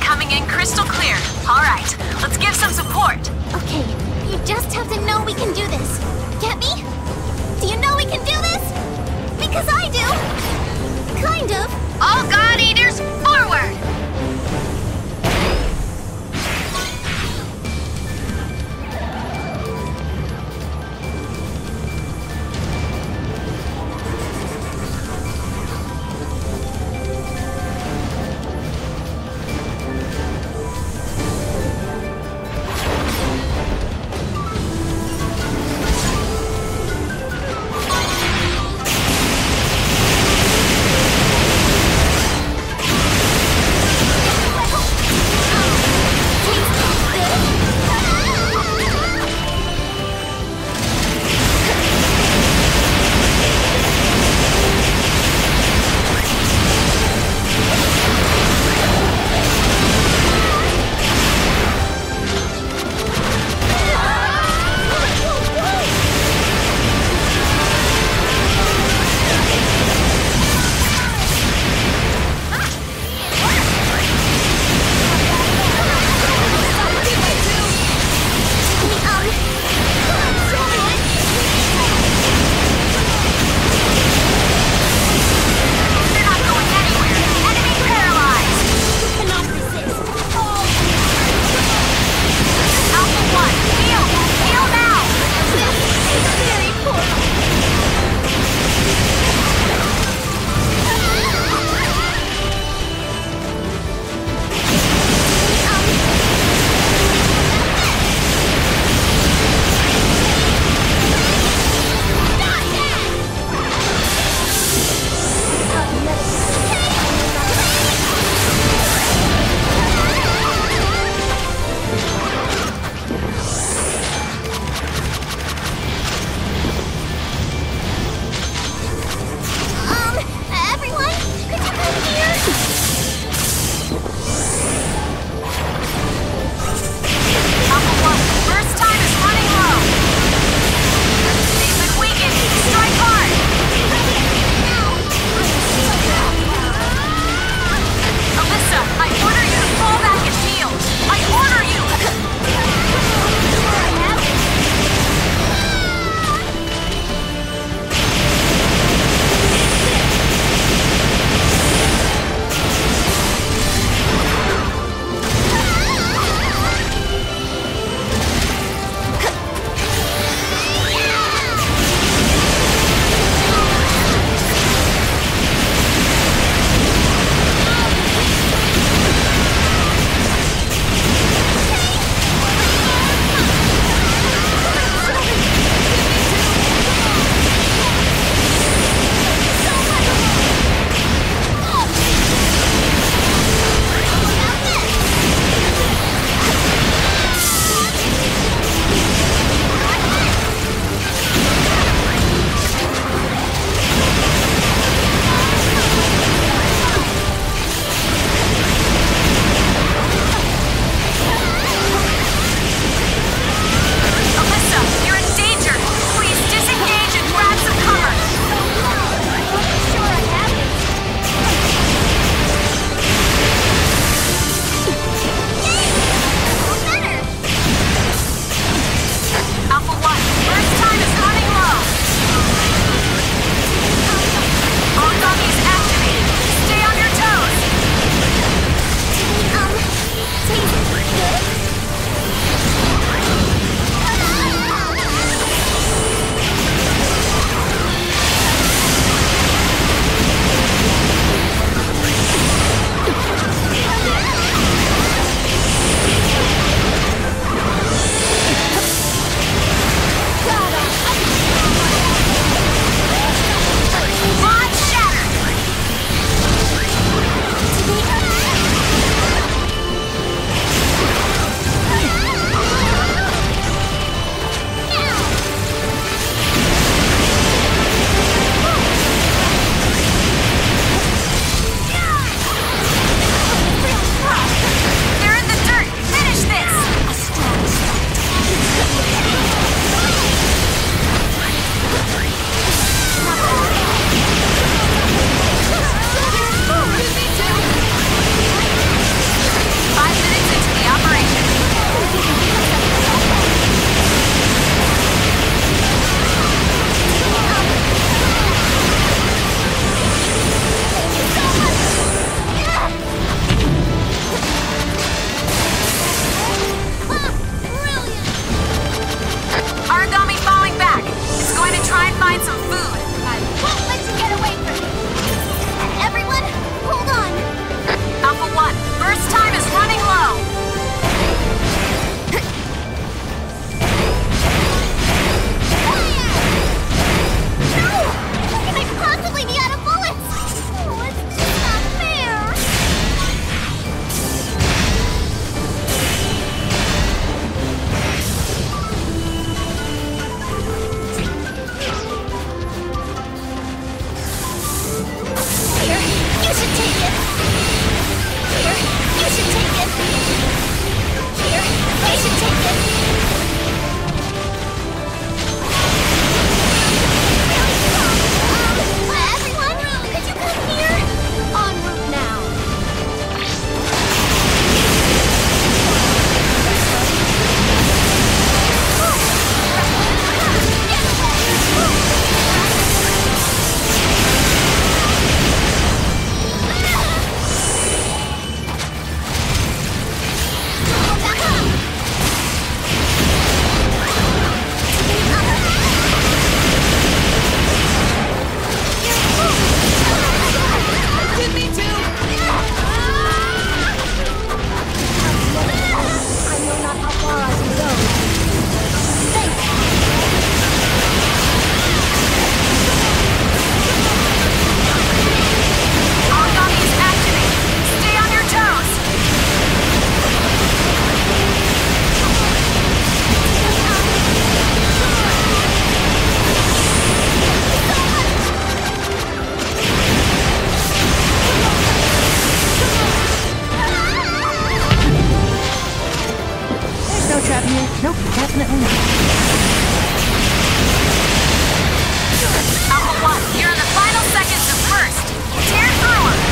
coming in crystal clear. All right, let's give some support. Okay, you just have to know we can do this. Get me? Do you know we can do this? Because I do. Kind of. All God Eaters, forward! out here? Nope, definitely not. Alpha 1, you're in the final seconds of first. Tear through 'em.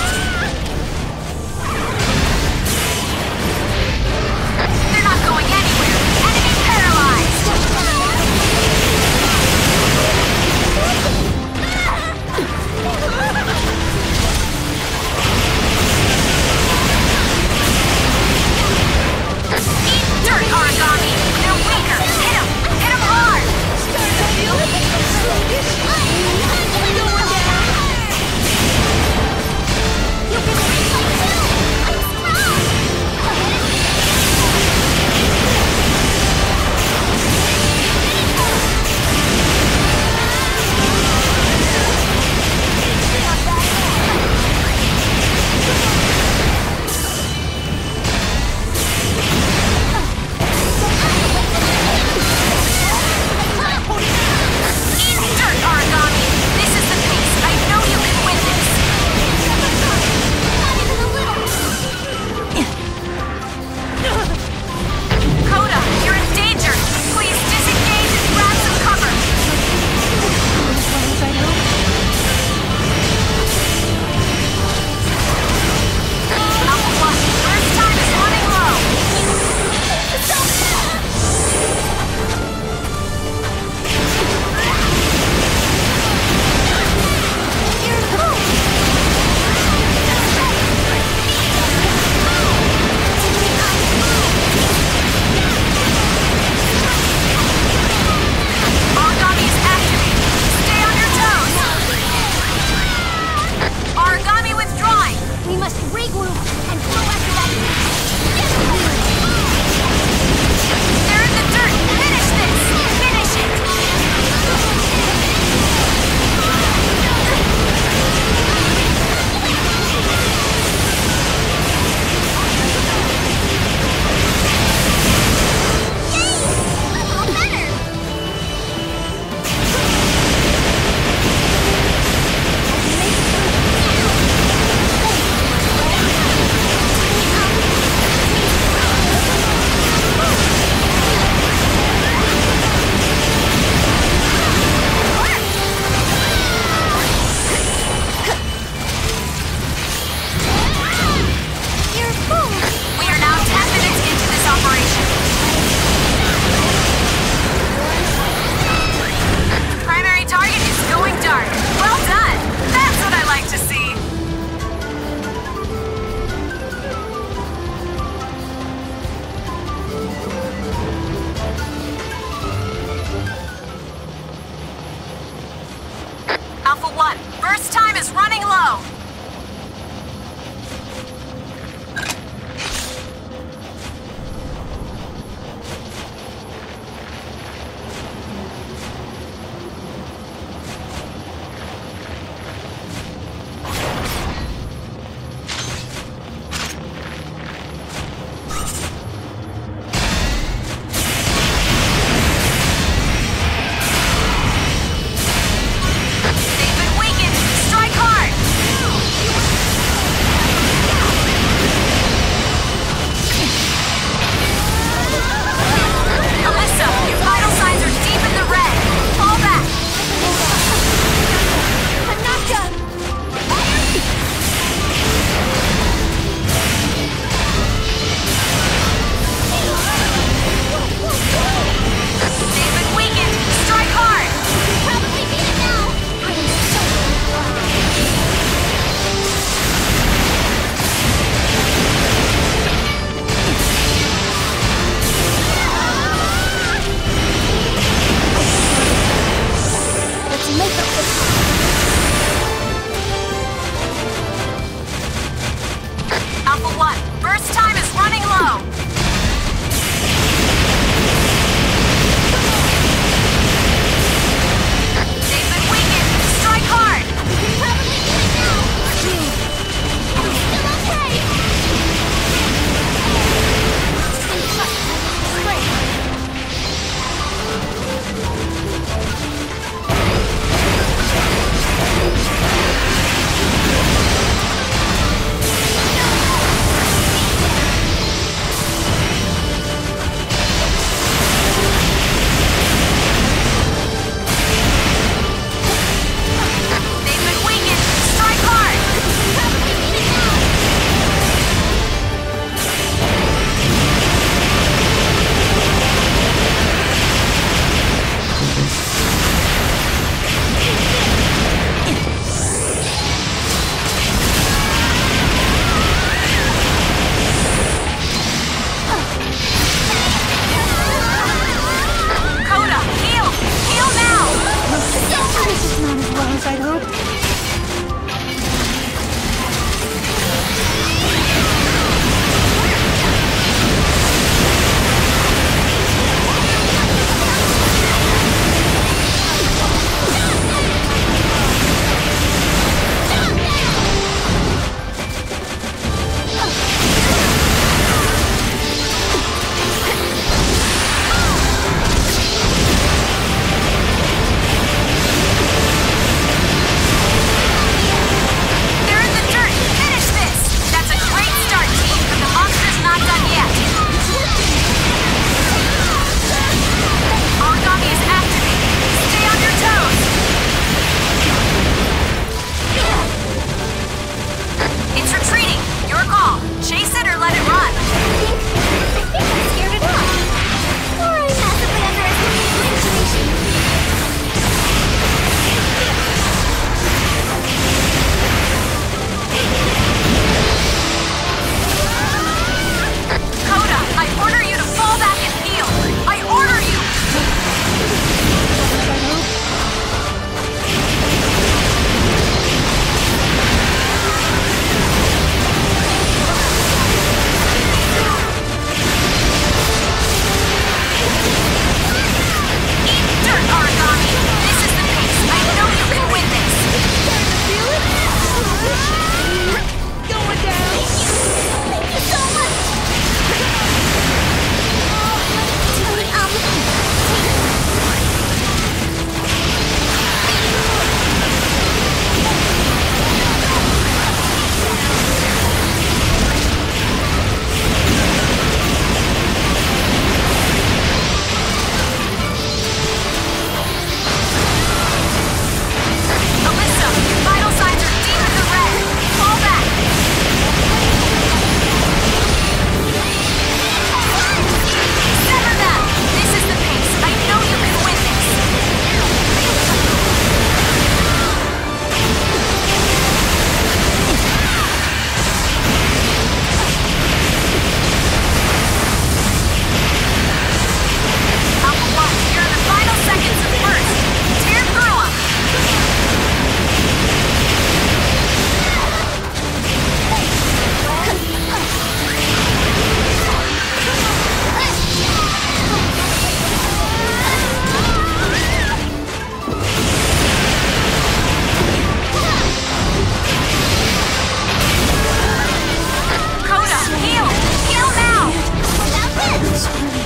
They're not going anywhere. Enemy paralyzed. Eat dirt, Origami. They're weaker. Hit 'em. Hit 'em hard.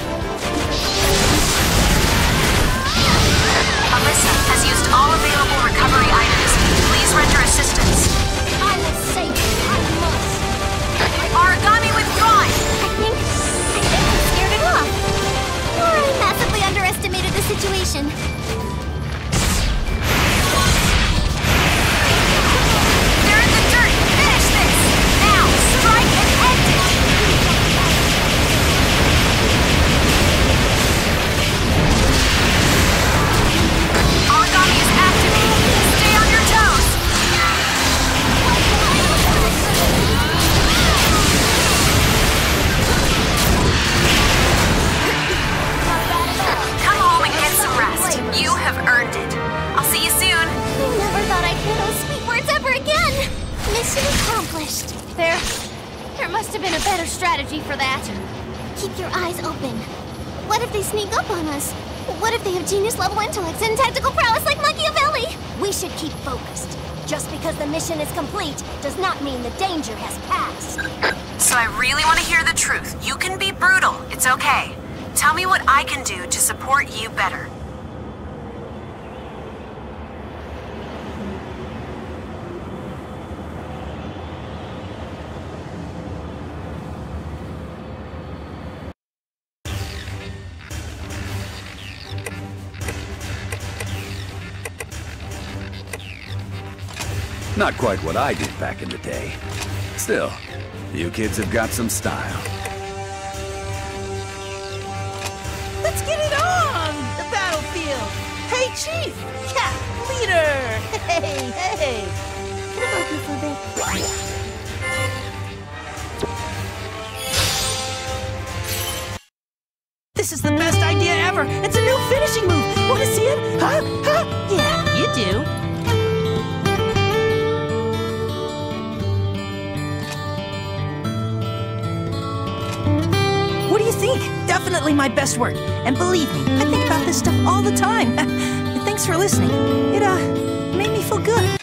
Alyssa has used all available recovery items. Please render assistance. I will save you. I must. Origami withdrawing! I think I scared it off. Or I massively underestimated the situation. They're in the dirt! Finish this! Now! Strike and end it! Origami is activated! Stay on your toes! Come home and get some rest. You have earned it. I'll see you soon. I never thought I'd hear those sweet words ever again. Mission accomplished. There must have been a better strategy for that. Keep your eyes open. What if they sneak up on us? What if they have genius-level intellects and tactical prowess like Machiavelli? We should keep focused. Just because the mission is complete does not mean the danger has passed. So I really want to hear the truth. You can be brutal. It's okay. Tell me what I can do to support you better. Not quite what I did back in the day. Still, you kids have got some style. Let's get it on! The battlefield! Hey, Chief! Cat leader! Hey, hey! Can I bug you for a bit? This is the best idea ever! It's a new finishing move! Want to see it? Huh? Huh? Yeah, you do. What do you think? Definitely my best work. And believe me, I think about this stuff all the time. Thanks for listening. It, made me feel good.